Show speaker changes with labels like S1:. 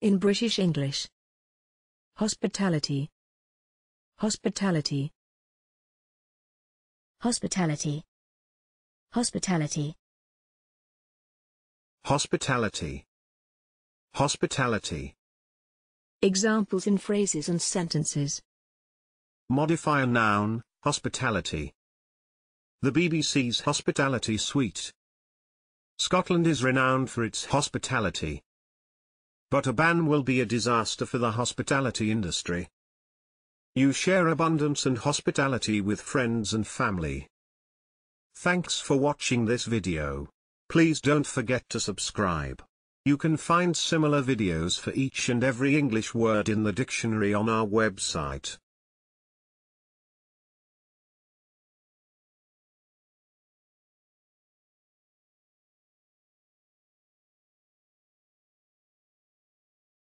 S1: In British English. Hospitality. Hospitality.
S2: Hospitality. Hospitality.
S3: Hospitality. Hospitality.
S1: Examples in phrases and sentences.
S3: Modifier noun, hospitality. The BBC's hospitality suite. Scotland is renowned for its hospitality. But a ban will be a disaster for the hospitality industry. You share abundance and hospitality with friends and family. Thanks for watching this video. Please don't forget to subscribe. You can find similar videos for each and every English word in the dictionary on our website.